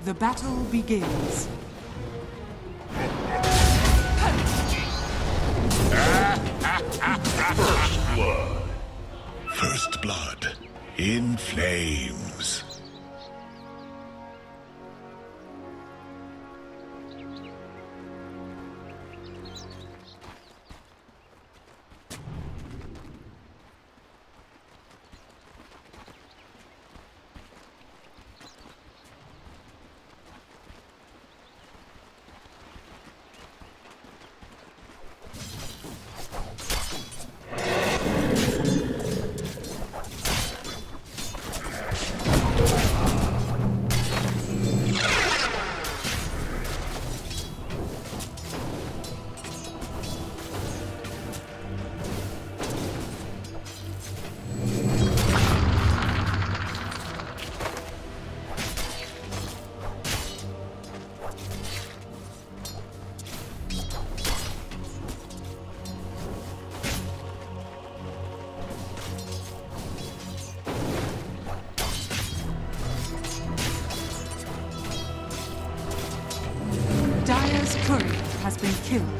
The battle begins. First blood. First blood in flames. Dire's courier has been killed.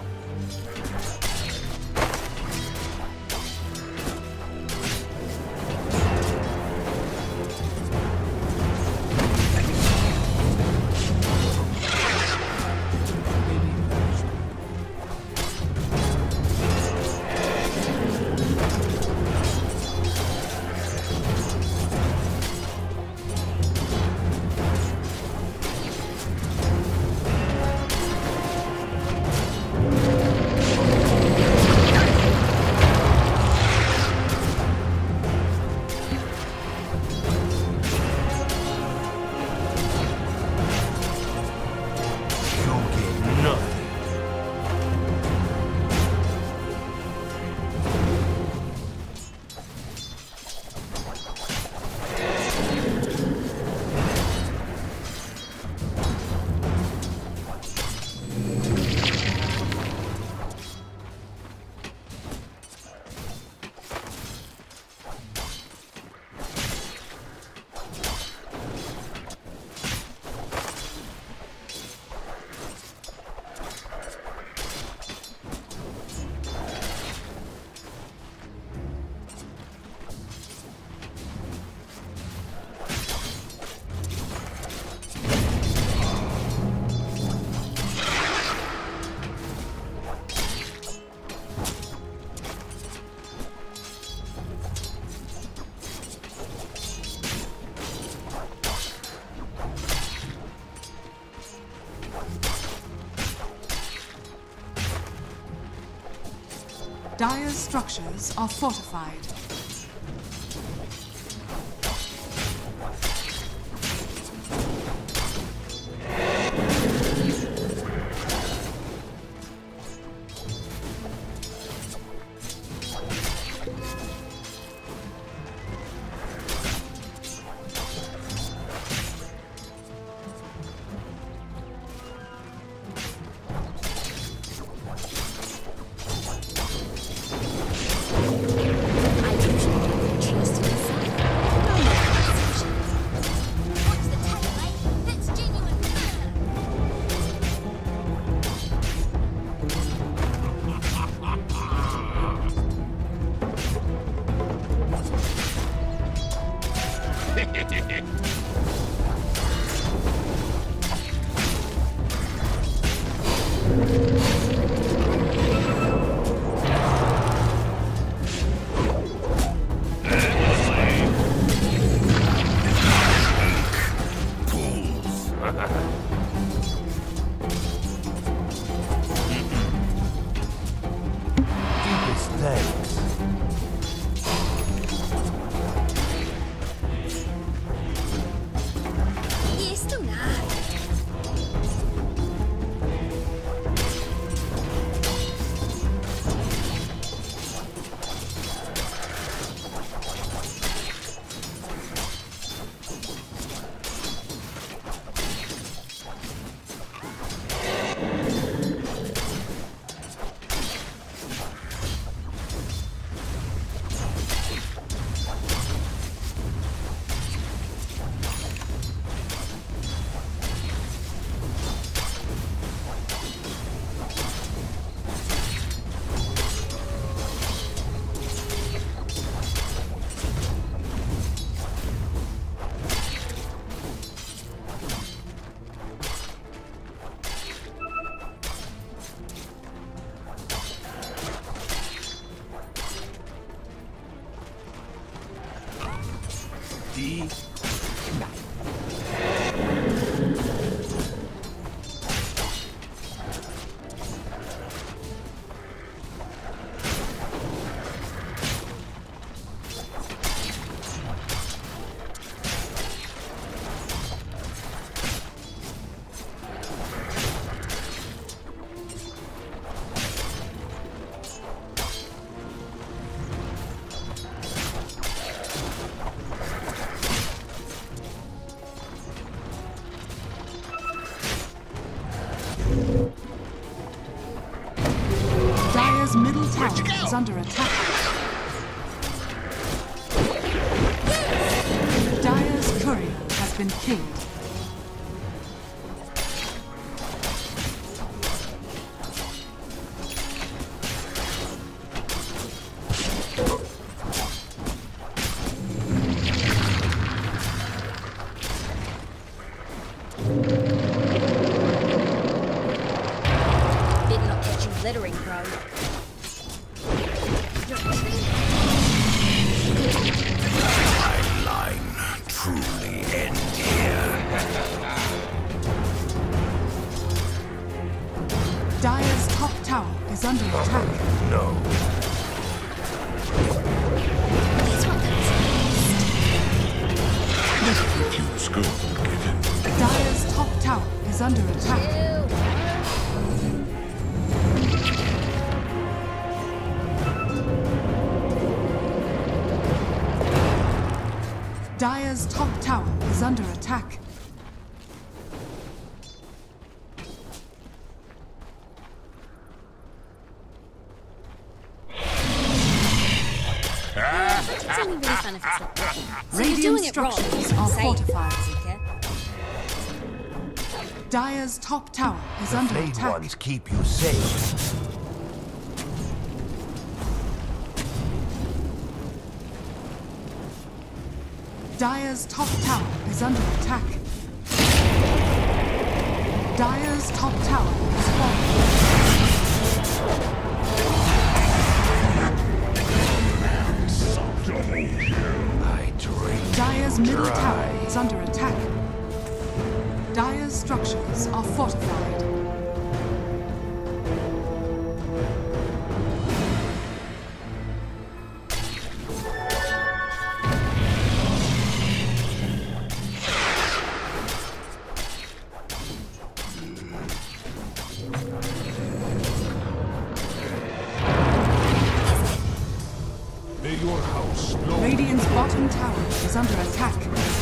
Dire's structures are fortified. ready? Dire's middle tower is under attack. Dire's courier has been killed. Better not catch you littering, bro. My line truly end here. Dire's top tower is under attack. No. Refuse gold given. Dire's top tower is under attack. Dire's top tower is under attack. It's only really fun if it's not working. So you're Radiant doing it wrong. structures You are say it, fortified. Zika. Dire's top tower is under Flayed attack. ones keep you safe. Dire's top tower is under attack. Dire's top tower is falling. I drink Dire's you middle dry. tower is under attack. Dire's structures are fortified. May your house know. Radiant's bottom tower is under attack.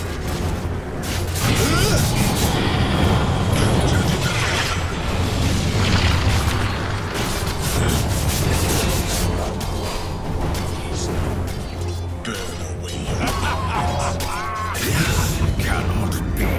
Burn away your Cannot be.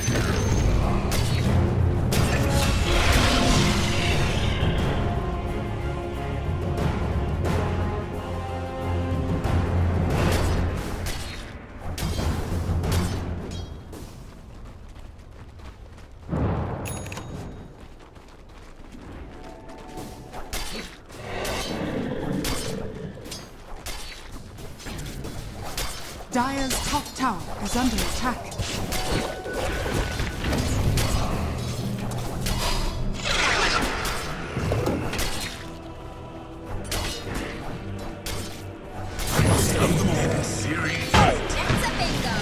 Dire's top tower is under attack. That's a bingo.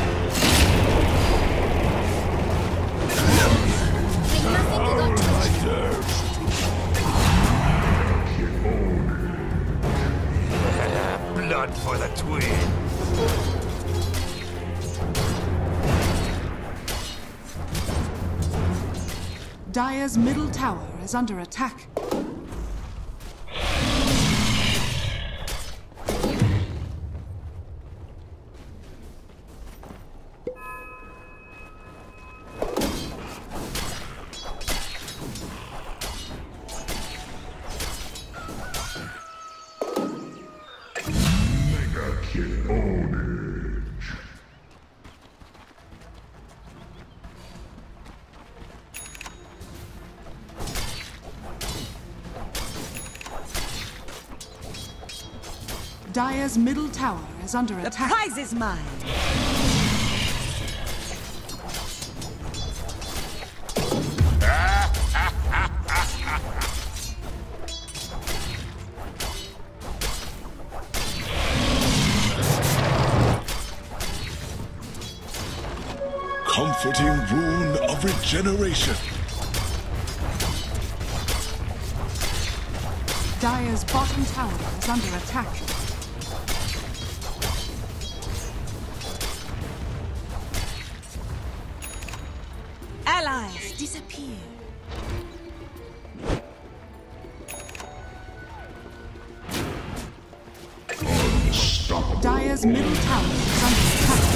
Ain't nothing you got to Blood for the twin. Dire's middle tower is under attack. Dire's middle tower is under The attack. prize is mine. comforting rune of regeneration. Dire's bottom tower is under attack. Allies disappear. Dire's middle tower is under attack.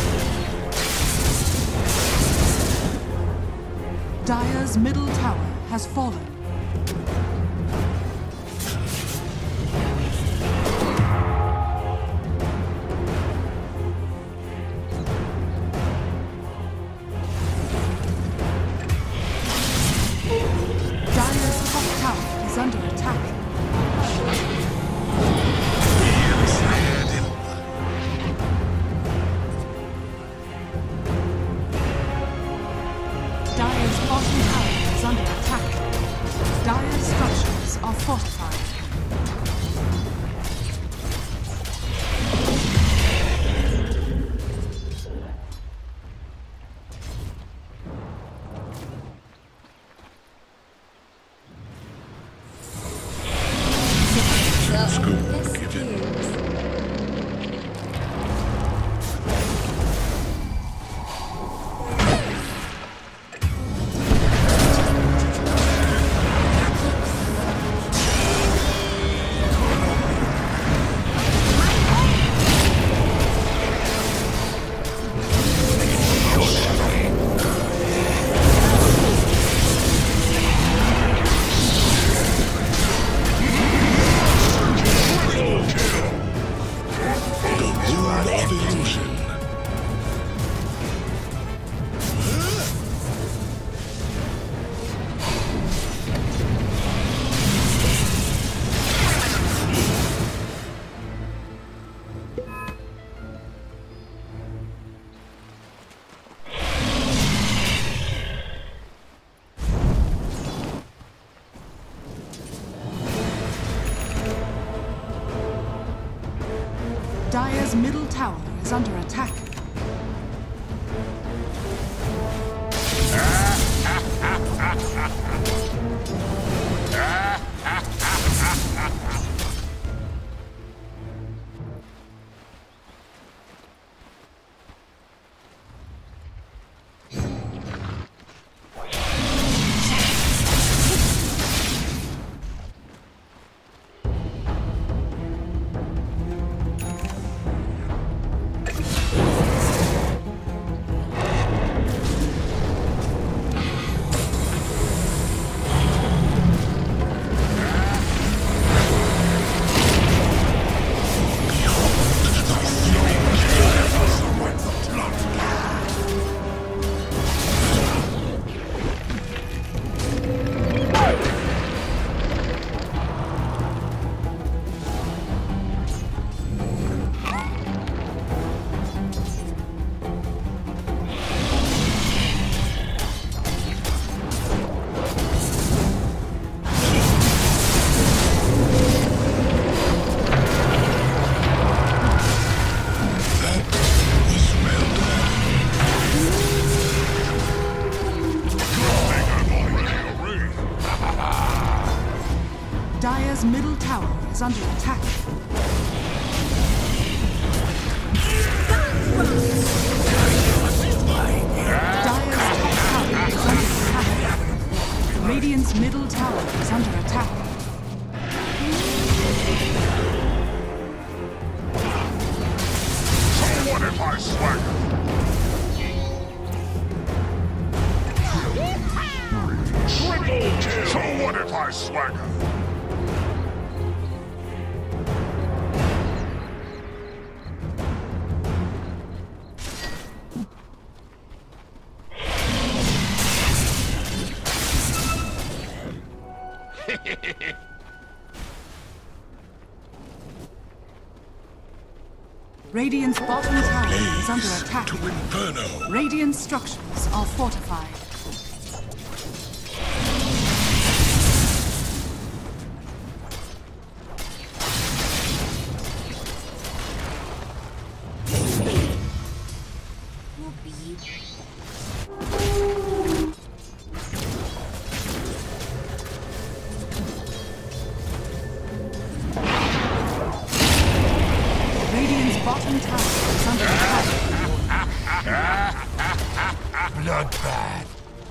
Dire's middle tower has fallen. Dire's top tower is under attack. Dire's bottom tower is under attack. Dire's structures are fortified. Dire's middle tower is under attack. Dire's middle tower is under attack. Dire's top tower is under attack. Radiant's middle tower is under attack. So what if I swagger? Triple kill! So what if I swagger? Radiant's bottom tower is under attack. To Inferno. Radiant structures are fortified. Will be Radiant's bottom tower is under attack. Bloodbath.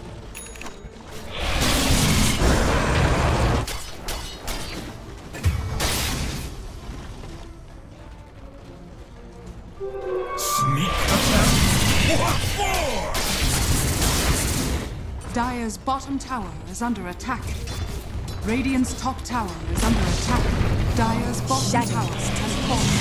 Sneak attack? What for? Dire's bottom tower is under attack. Radiant's top tower is under attack. Dire's bottom tower has fallen.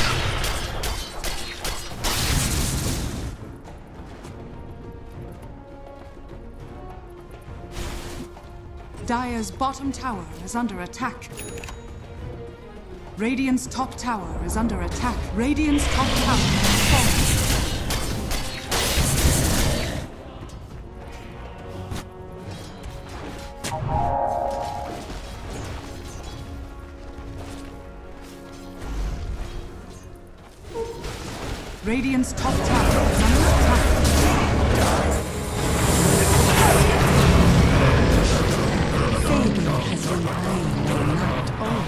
Dire's bottom tower is under attack. Radiant's top tower is under attack. Radiant's top tower has fallen. Radiant's top tower is under attack. Failure has been mine, not all.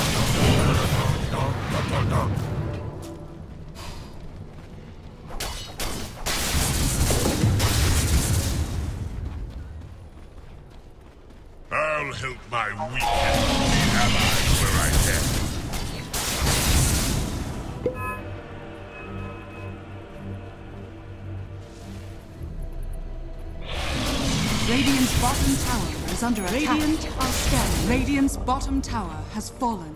I'll help my weakest allies where I can. Radiant's bottom tower is under attack. Radiant are scanning. Radiant's bottom tower has fallen.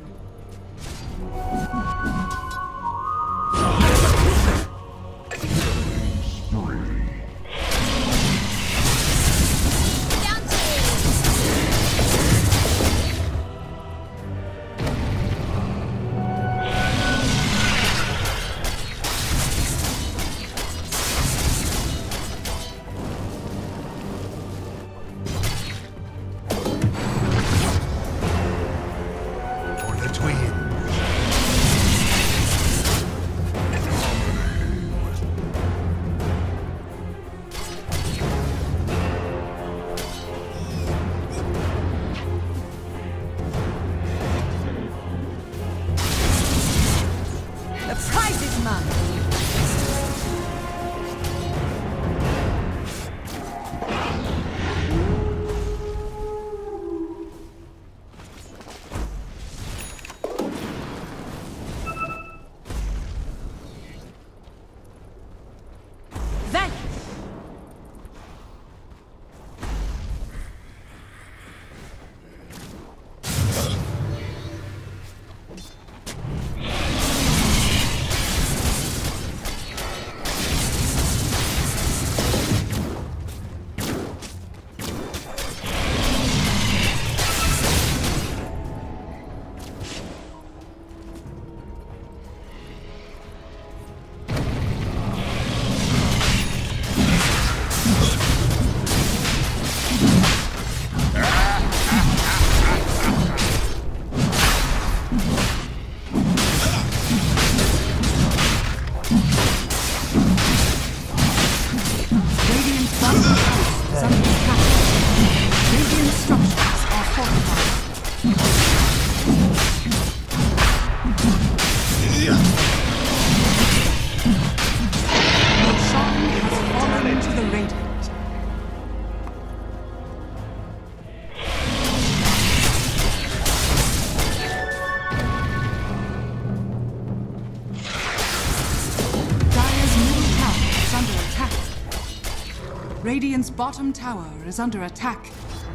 Radiant's bottom tower is under attack.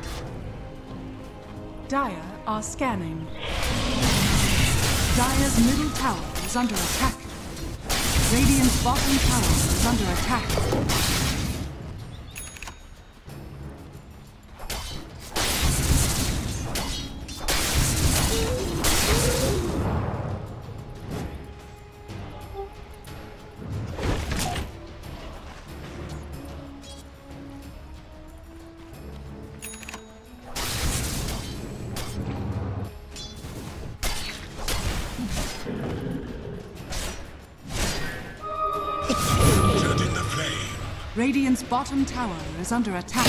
Dire are scanning. Dire's middle tower is under attack. Radiant's bottom tower is under attack. Radiant's bottom tower is under attack.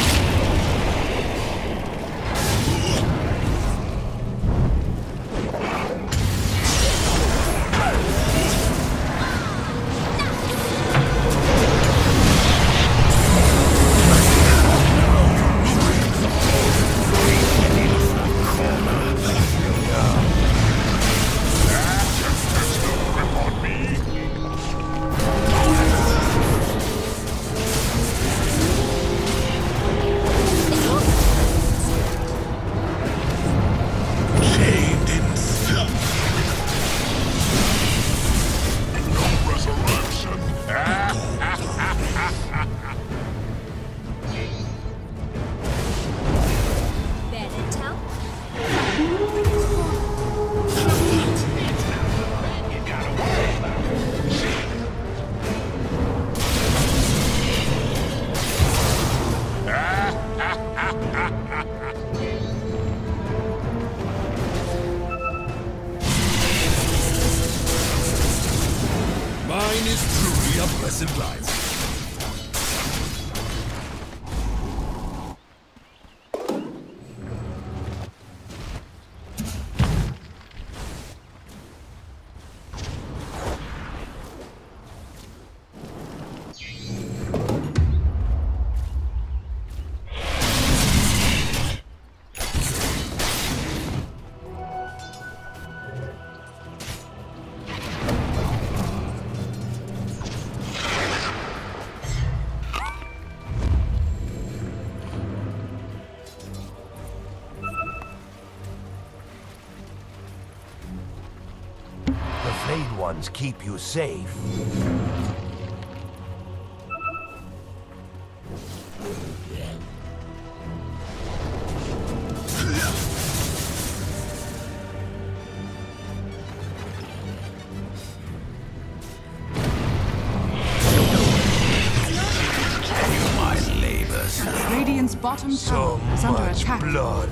Mine is truly a blessed life. The Flayed Ones keep you safe. Radiant's bottom So tower is under much attack. blood.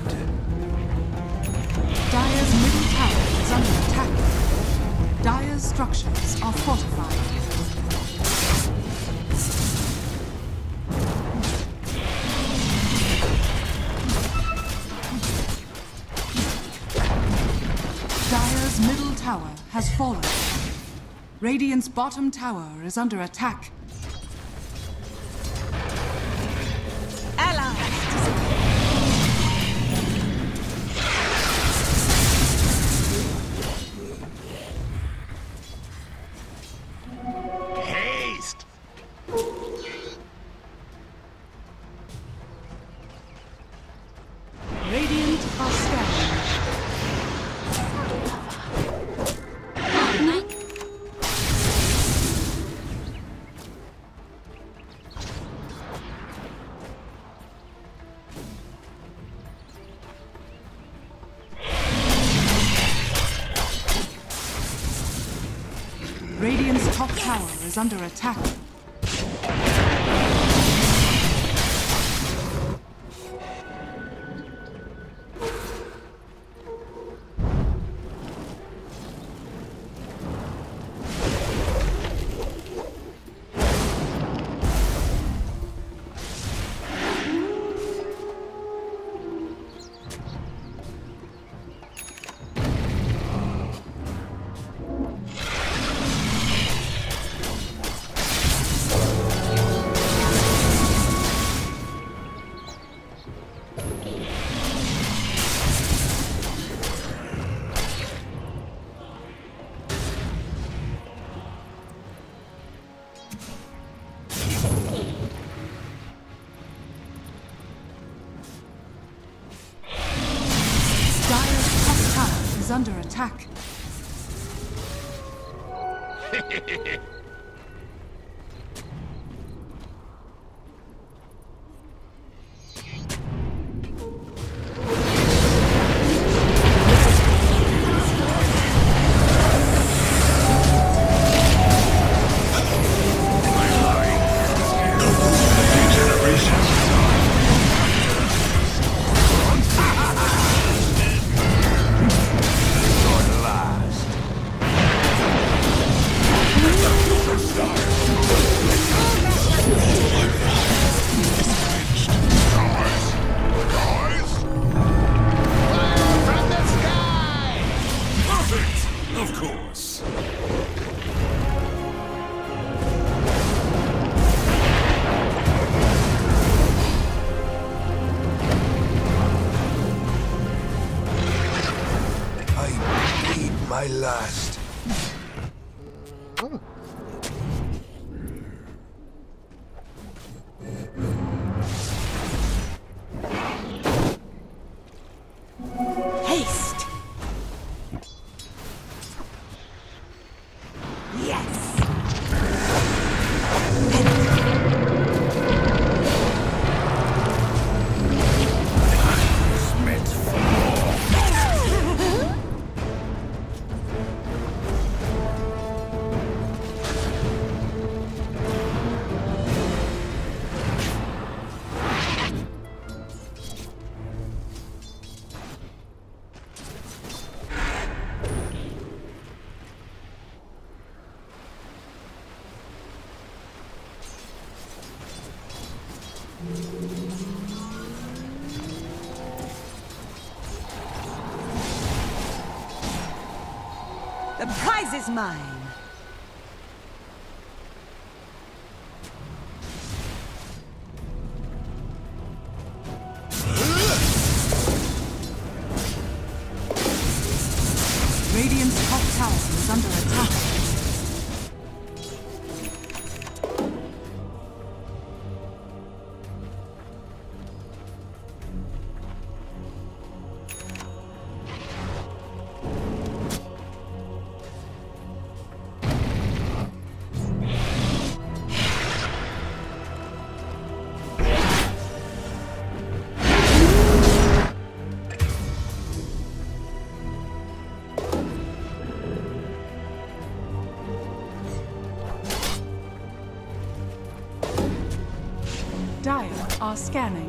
Dire's middle tower is under attack. Dire's structures are fortified. Dire's middle tower has fallen. Radiant's bottom tower is under attack. Haste! Radiant are scanning. Radiant's top tower is under attack. Dire's top tower is under attack. Last. last. Haste! Yes! The prize is mine. Radiant's top tower is under attack. Dire are scanning.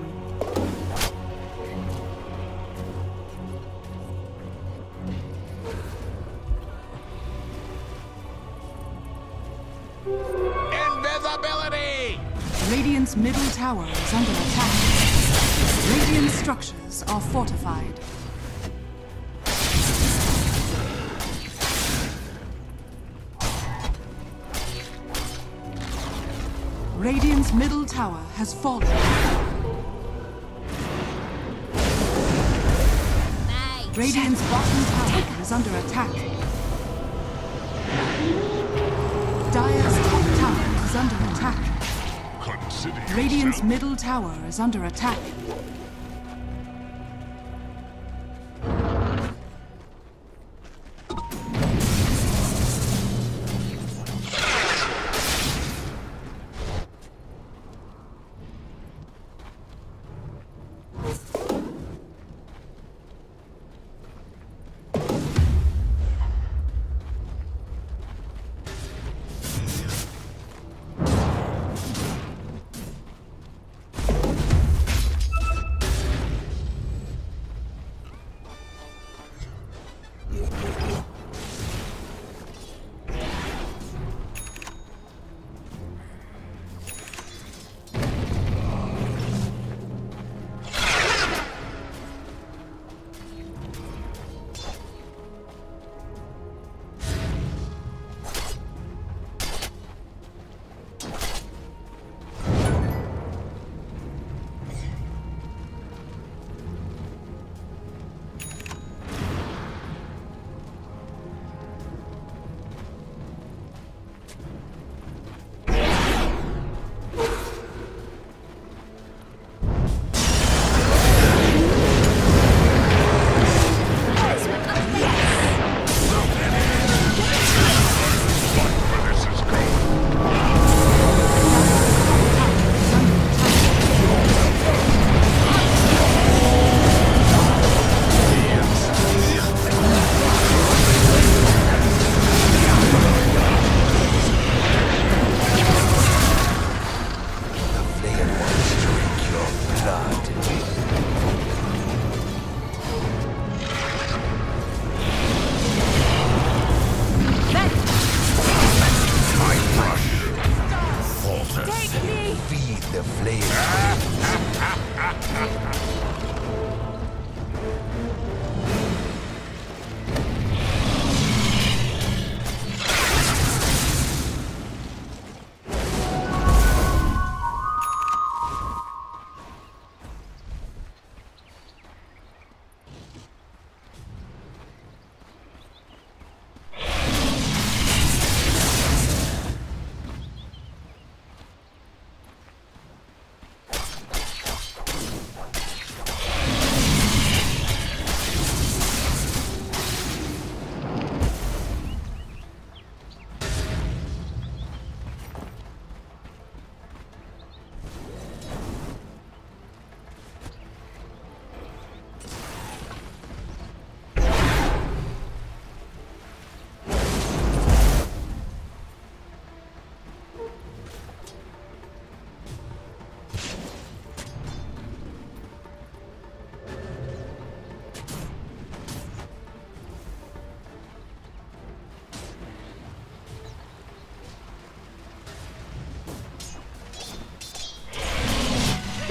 Invisibility! Radiant's middle tower is under attack. Radiant structures are fortified. Radiant's middle tower has fallen. Nice. Radiant's bottom tower is under attack. Dire's top tower is under attack. Consider Radiant's yourself. middle tower is under attack.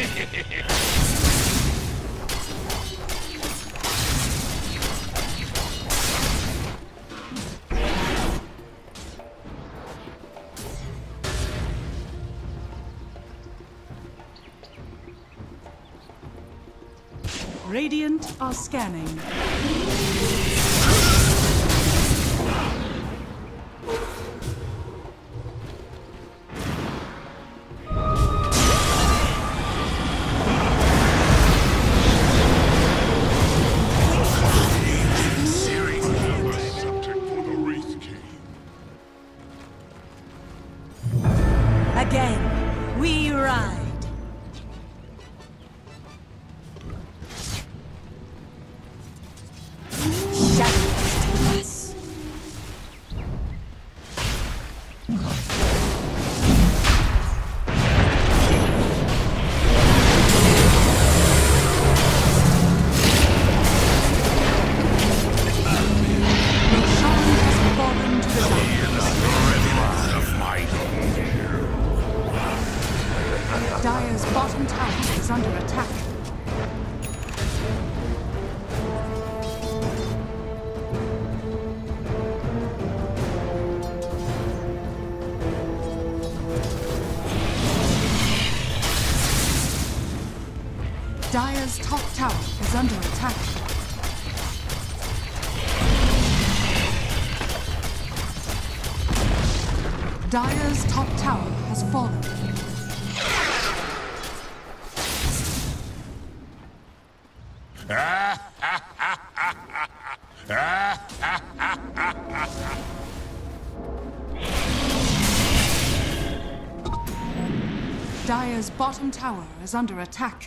Radiant are scanning. Subject for the Wraith King. Again, we ride. Shadows. Dire's bottom tower is under attack. Dire's top tower is under attack. Dire's top tower has fallen. Dire's bottom tower is under attack.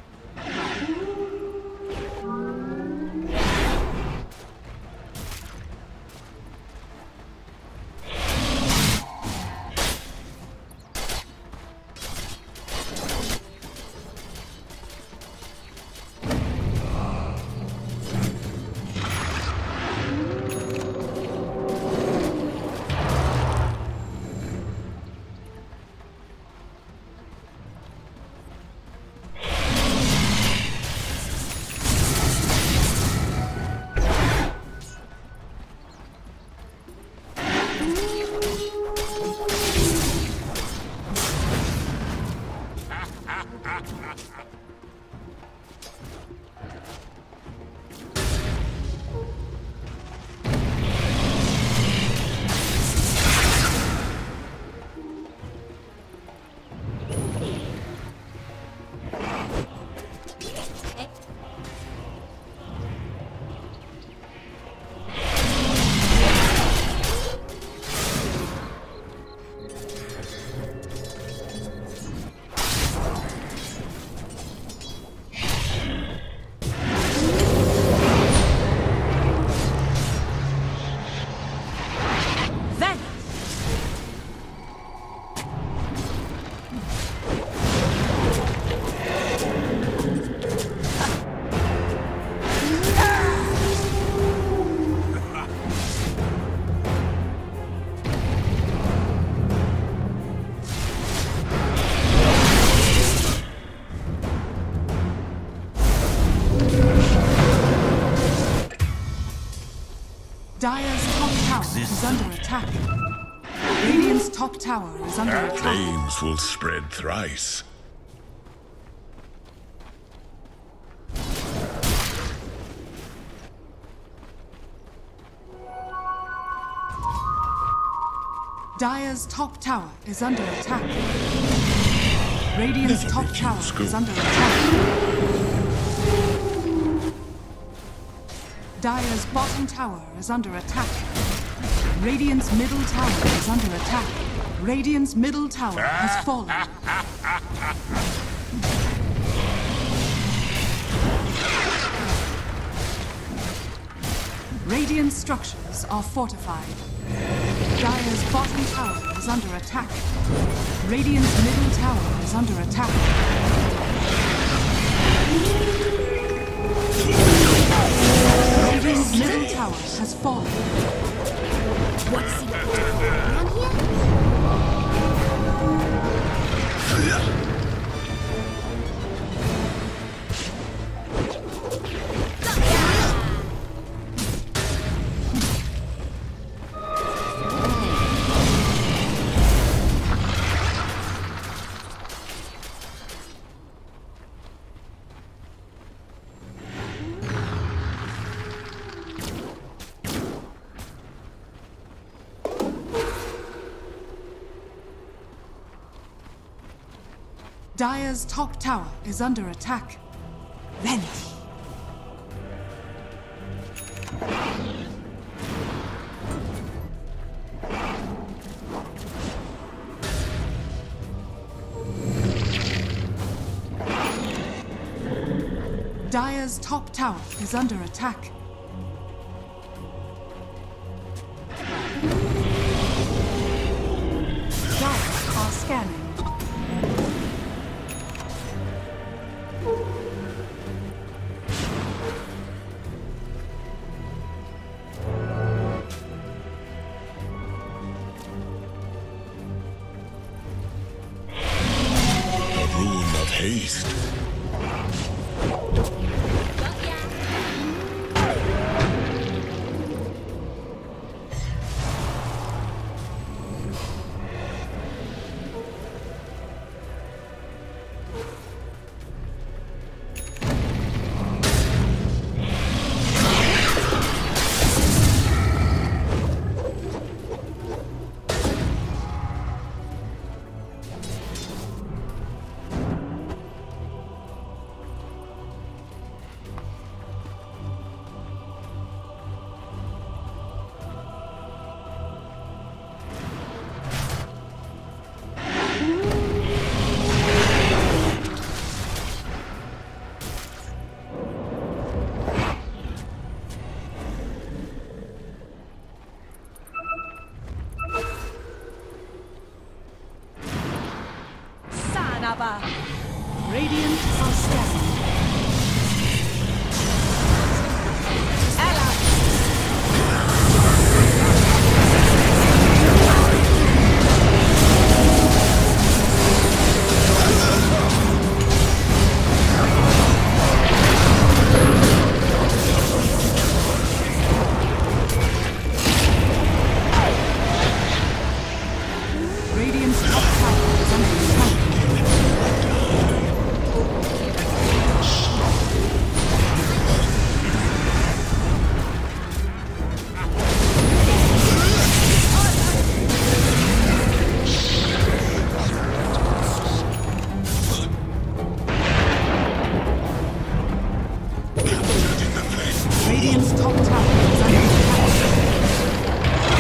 Dire's top tower is under attack. Radiant's top tower is under attack. Flames will spread thrice. Dire's top tower is under attack. Radiant's top tower is under attack. Dire's bottom tower is under attack. Radiant's middle tower is under attack. Radiant's middle tower has fallen. Radiant structures are fortified. Dire's bottom tower is under attack. Radiant's middle tower is under attack. Radiant's middle tower has fallen. What's he down here? Dire's top tower is under attack. Venti. Dire's top tower is under attack. Dire are scanning. The rune of haste. Sanaba. Radiant are scanning. Radiant's top tower is under attack. Radiant's top tower is under attack.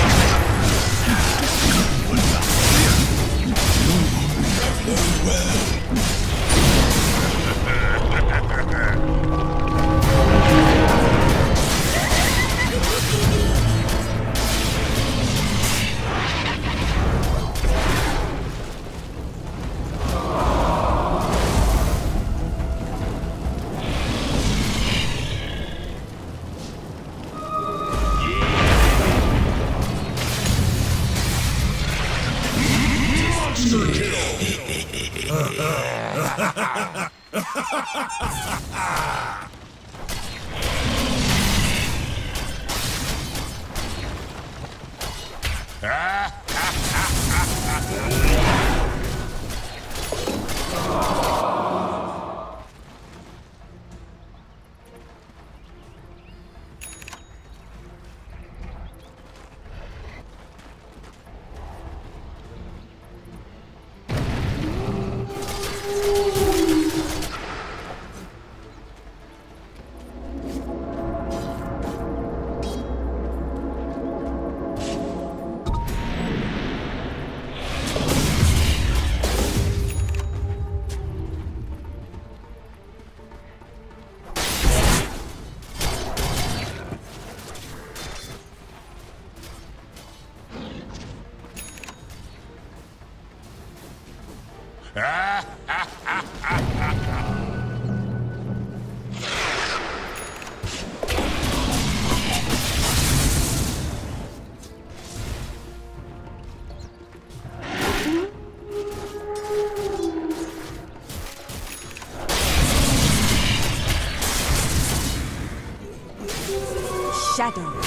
Shadows.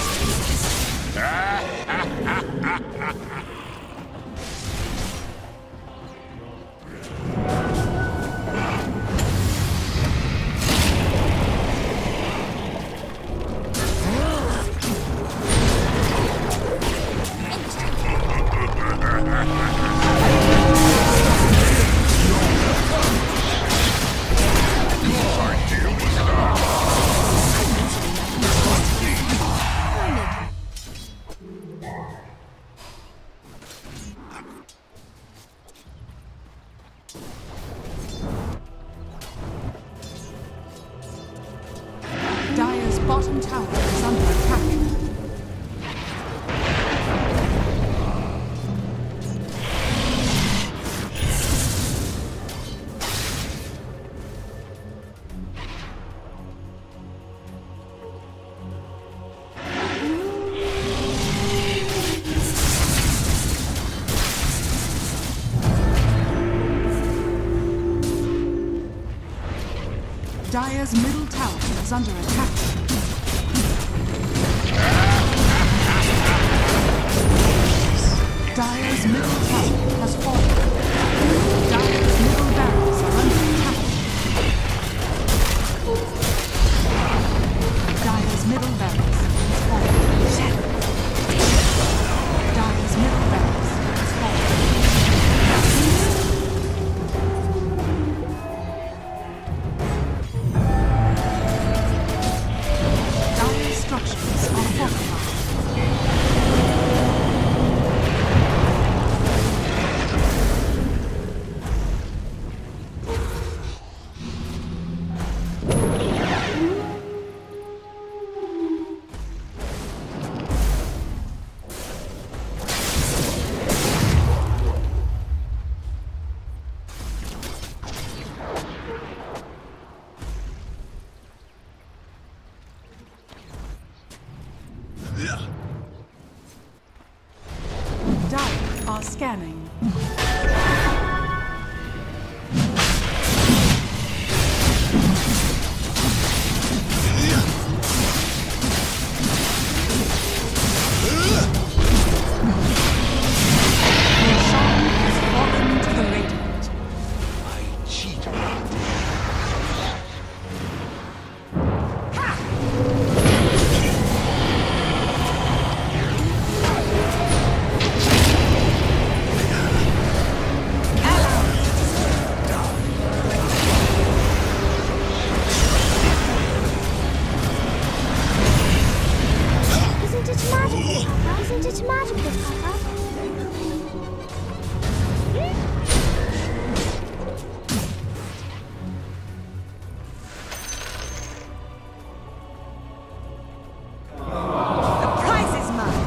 tower is under attack. Dire's middle tower is under attack. Dire's middle tower has fallen. Dire's middle barracks are under attack. Dire's middle barracks has fallen. Dire's middle barracks has fallen. Structures are fortified. Dire are scanning. Roshan has fallen to the Radiant. I cheat me. Isn't it magical, Papa? The prize is mine.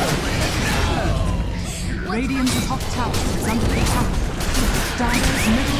Radiant's top tower is under attack. Dire's middle